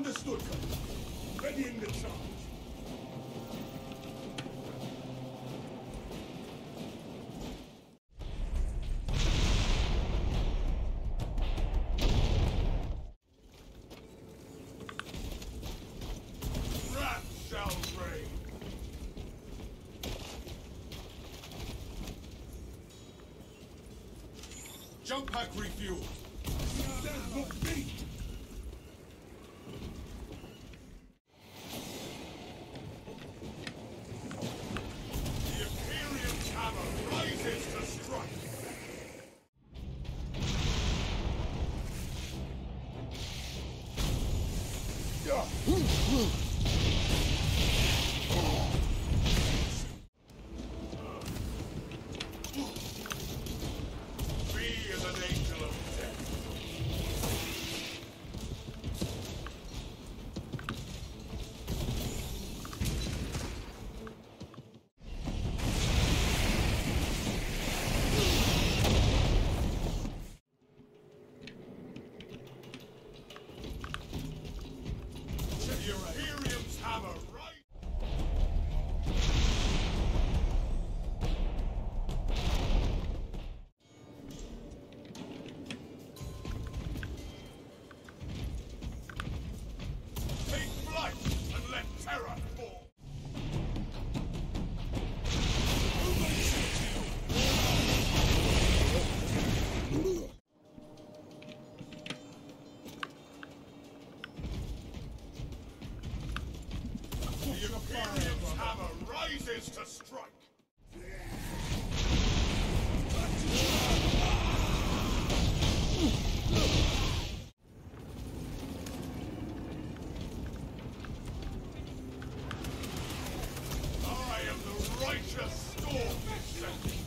Understood, Colonel. Readying the charge. Wrath shall reign. Jump pack refuel. There's no beat. Rises to strike! Be as an angel of death. Imperium's hammer, right? Take flight and let terror fall. The Imperium's hammer rises to strike! I am the righteous storm descending!